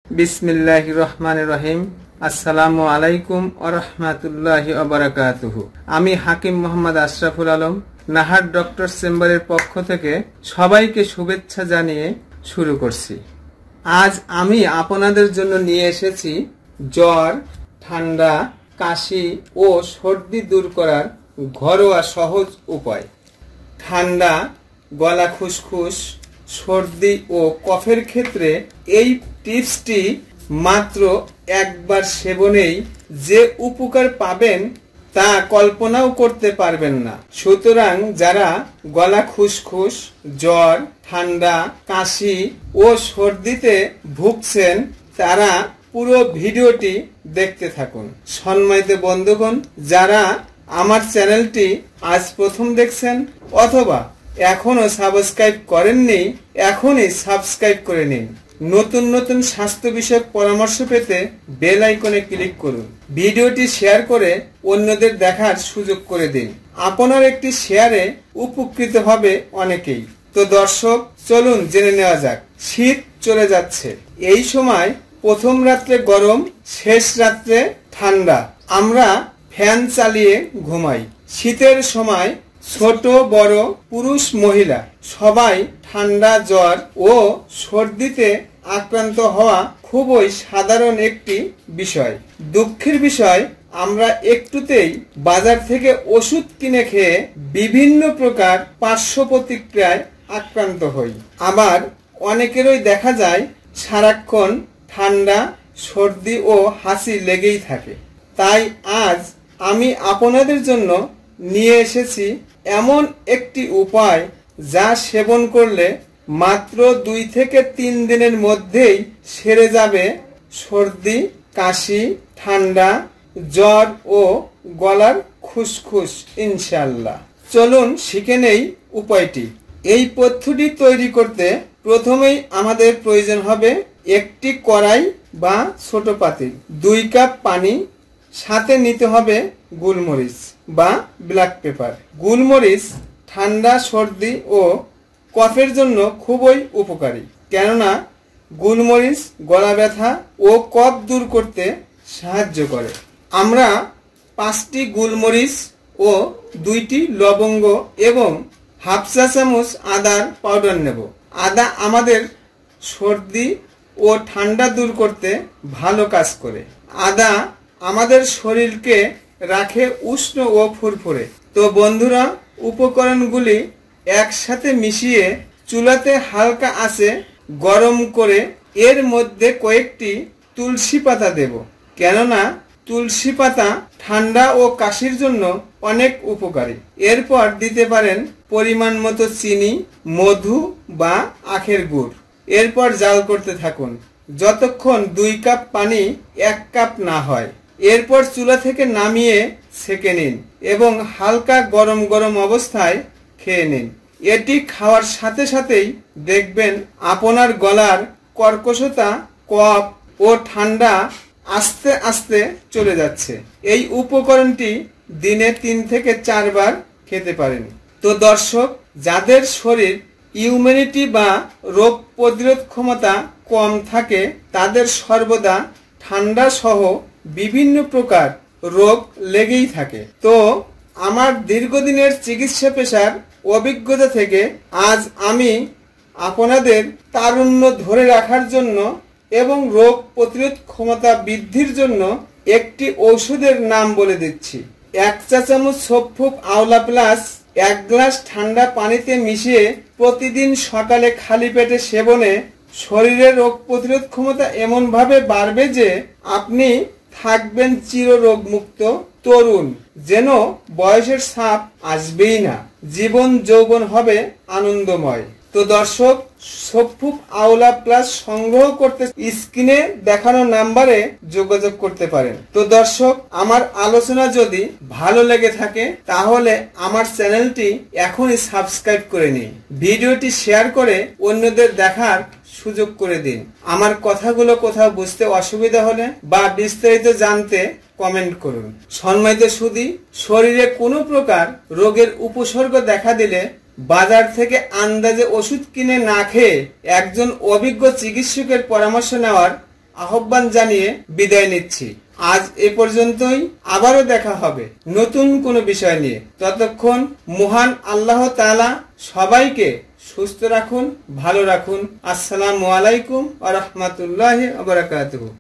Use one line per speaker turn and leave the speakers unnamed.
বিসমিল্লাহির রহমানির রহিম। আসসালামু আলাইকুম ওয়া রাহমাতুল্লাহি ওয়া বারাকাতুহু। আমি হাকিম মোহাম্মদ আশরাফুল আলম, নাহার ডক্টর চেম্বারের পক্ষ থেকে সবাইকে শুভেচ্ছা জানিয়ে শুরু করছি। আজ আমি আপনাদের জন্য নিয়ে এসেছি জ্বর, ঠান্ডা, কাশি ও সর্দি দূর করার ঘরোয়া সহজ উপায়। ঠান্ডা, গলা খুসখুস, সর্দি ও কফের ক্ষেত্রে এই টিপসটি মাত্র একবার সেবনেই যে উপকার পাবেন তা কল্পনাও করতে পারবেন না। সুতরাং যারা গলা খুসখুস, জ্বর, ঠান্ডা, কাশি ও সর্দিতে ভুগছেন তারা পুরো ভিডিওটি দেখতে থাকুন। সম্মানিত বন্ধুগণ, যারা আমার চ্যানেলটি আজ প্রথম দেখছেন অথবা এখনো সাবস্ক্রাইব করেননি, এখনই সাবস্ক্রাইব করে নিন। নতুন নতুন স্বাস্থ্য বিষয়ক পরামর্শ পেতে বেল আইকনে ক্লিক করুন। ভিডিওটি শেয়ার করে অন্যদের দেখার সুযোগ করে দিন। আপনার একটি শেয়ারে উপকৃত হবে অনেকেই। তো দর্শক, চলুন জেনে নেওয়া যাক। শীত চলে যাচ্ছে, এই সময় প্রথম রাত্রে গরম, শেষ রাত্রে ঠান্ডা। আমরা ফ্যান চালিয়ে ঘুমাই। শীতের সময় ছোট বড়, পুরুষ মহিলা সবাই ঠান্ডা, জ্বর ও সর্দিতে আক্রান্ত হওয়া খুবই সাধারণ একটি বিষয়। দুঃখের বিষয়, আমরা একটুতেই বাজার থেকে ওষুধ কিনে খেয়ে বিভিন্ন প্রকার পার্শ্ব প্রতিক্রিয়ায় আক্রান্ত হই। আবার অনেকেরই দেখা যায় সারাক্ষণ ঠান্ডা, সর্দি ও হাঁচি লেগেই থাকে। তাই আজ আমি আপনাদের জন্য নিয়ে এসেছি এমন একটি উপায় যা সেবন করলে মাত্র 2 থেকে 3 দিনের মধ্যেই সেরে যাবে সর্দি, কাশি, ঠান্ডা, জ্বর ও গলার খুসখুস ইনশাআল্লাহ। চলুন শিখে নেই উপায়টি। এই পদ্ধতি তৈরি করতে প্রথমেই আমাদের প্রয়োজন হবে একটি কড়াই বা ছোট পাতিল, 2 কাপ পানি, সাথে নিতে হবে গোলমরিচ বা ব্ল্যাক পেপার। গোলমরিচ ঠান্ডা, সর্দি ও কফের জন্য খুবই উপকারী, কেননা গোলমরিচ গলা ব্যথা ও কফ দূর করতে সাহায্য করে। আমরা 5টি গোলমরিচ ও 2টি লবঙ্গ এবং হাফ চা চামচ আদার পাউডার নেব। আদা আমাদের সর্দি ও ঠান্ডা দূর করতে ভালো কাজ করে। আদা আমাদের শরীরকে রাখে উষ্ণ ও ফুরফুরে। তো বন্ধুরা, উপকরণগুলি একসাথে মিশিয়ে চুলাতে হালকা আঁচে গরম করে এর মধ্যে কয়েকটি তুলসী পাতা দেব, কেননা তুলসী পাতা ঠান্ডা ও কাশির জন্য অনেক উপকারী। এরপর দিতে পারেন পরিমাণ মতো চিনি, মধু বা আখের গুড়। এরপর জাল করতে থাকুন যতক্ষণ 2 কাপ পানি 1 কাপ না হয়। এরপর চুলা থেকে নামিয়ে ছেঁকে নিন এবং হালকা গরম গরম অবস্থায় খেয়ে নিন। এটি খাওয়ার সাথে সাথেই দেখবেন আপনার গলার কর্কশতা, কফ ও ঠান্ডা আস্তে আস্তে চলে যাচ্ছে। এই উপকরণটি দিনে 3 থেকে 4 বার খেতে পারেন। তো দর্শক, যাদের শরীর ইমিউনিটি বা রোগ প্রতিরোধ ক্ষমতা কম থাকে তাদের সর্বদা ঠান্ডা সহ বিভিন্ন প্রকার রোগ লেগেই থাকে। তো আমার দীর্ঘদিনের চিকিৎসা পেশার অভিজ্ঞতা থেকে আজ আমি আপনাদের তারুণ্য ধরে রাখার জন্য এবং রোগ প্রতিরোধ ক্ষমতা বৃদ্ধির জন্য একটি ঔষধের নাম বলে দিচ্ছি। 1 চা চামচ সফুক আওলা প্লাস 1 গ্লাস ঠান্ডা পানিতে মিশিয়ে প্রতিদিন সকালে খালি পেটে সেবনে শরীরের রোগ প্রতিরোধ ক্ষমতা এমন ভাবে বাড়বে যে আপনি থাকবেন চির রোগ মুক্ত, তরুণ, যেন বয়সের ছাপ আসবেই না। জীবন যৌবন হবে আনন্দময়। তো দর্শক, সফুক আওলা প্লাস সংগ্রহ করতে স্ক্রিনে দেখানো নাম্বারে যোগাযোগ করতে পারেন। তো দর্শক, আমার আলোচনা যদি ভালো লেগে থাকে তাহলে আমার চ্যানেলটি এখনই সাবস্ক্রাইব করে নিন। ভিডিওটি শেয়ার করে অন্যদের দেখার সুযোগ করে দিন। আমার কথাগুলো কোথাও বুঝতে অসুবিধা হলে বা বিস্তারিত জানতে কমেন্ট করুন। সম্মানিত সুধী, শরীরে কোনো প্রকার রোগের উপসর্গ দেখা দিলে বাজার থেকে আন্দাজে ওষুধ কিনে না খেয়ে একজন অভিজ্ঞ চিকিৎসকের পরামর্শ নেওয়ার আহ্বান জানিয়ে বিদায় নিচ্ছি। আজ এ পর্যন্তই, আবারও দেখা হবে নতুন কোনো বিষয় নিয়ে। ততক্ষণ মহান আল্লাহ তাআলা সবাইকে সুস্থ রাখুন, ভালো রাখুন। আসসালামু আলাইকুম ওয়া রাহমাতুল্লাহি ওয়া বারাকাতুহু।